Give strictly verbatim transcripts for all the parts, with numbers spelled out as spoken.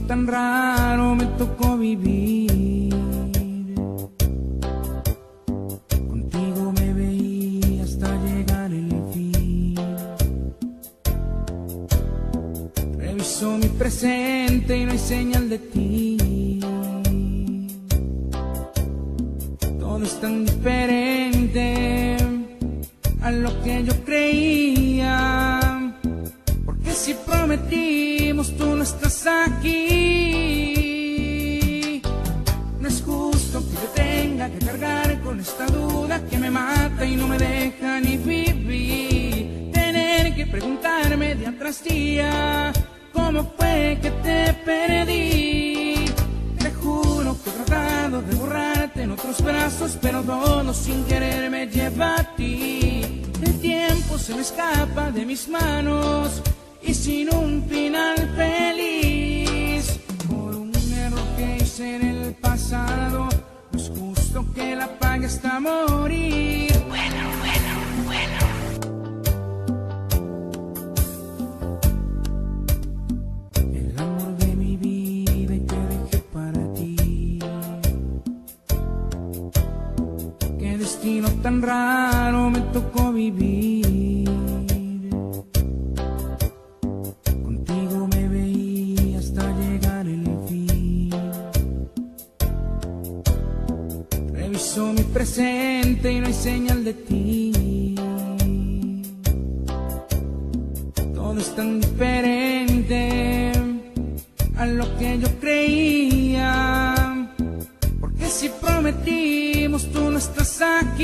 tan raro me tocó vivir. Contigo me veía hasta llegar el fin. Reviso mi presente y no hay señal de ti. Todo es tan diferente a lo que yo creía. Porque si prometimos, tú no estás aquí. No es justo que yo tenga que cargar con esta duda que me mata y no me deja ni vivir. Tener que preguntarme día tras día cómo fue que te perdí. Te juro que he tratado de borrarte en otros brazos, pero todo sin querer me lleva a ti. El tiempo se me escapa de mis manos y sin un final feliz. Por un error que hice en el pasado, no es justo que la pague hasta morir. Bueno, bueno, bueno. El amor de mi vida y te dejé para ti. Qué destino tan raro me tocó vivir. Reviso mi presente y no hay señal de ti. Todo es tan diferente a lo que yo creía. Porque si prometimos, tú no estás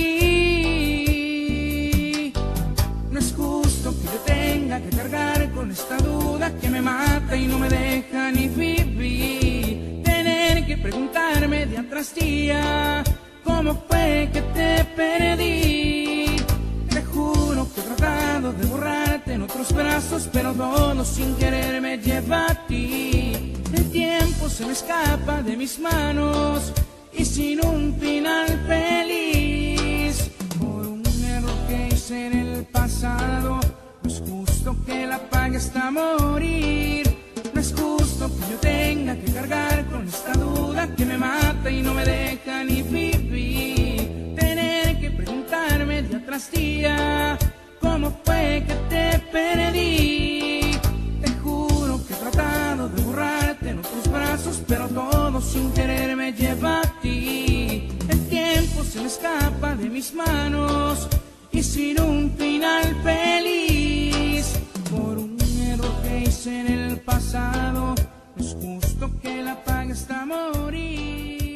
aquí. No es justo que yo tenga que cargar con esta duda que me mata y no me deja ni vivir. Tener que preguntarme día tras día cómo fue que te perdí. Te juro que he tratado de borrarte en otros brazos, pero todo sin querer me lleva a ti. El tiempo se me escapa de mis manos y sin un final feliz. Por un error que hice en el pasado, no es justo que la pague hasta morir. No es justo que yo tenga que cargar con esta duda que me mata y no me deja ni vivir. Tener que preguntarme día tras día cómo fue que te perdí. Te juro que he tratado de borrarte en otros brazos, pero todo sin querer me lleva a ti. El tiempo se me escapa de mis manos y sin un final feliz. Por un error que hice en el pasado, no es justo que la pague hasta morir.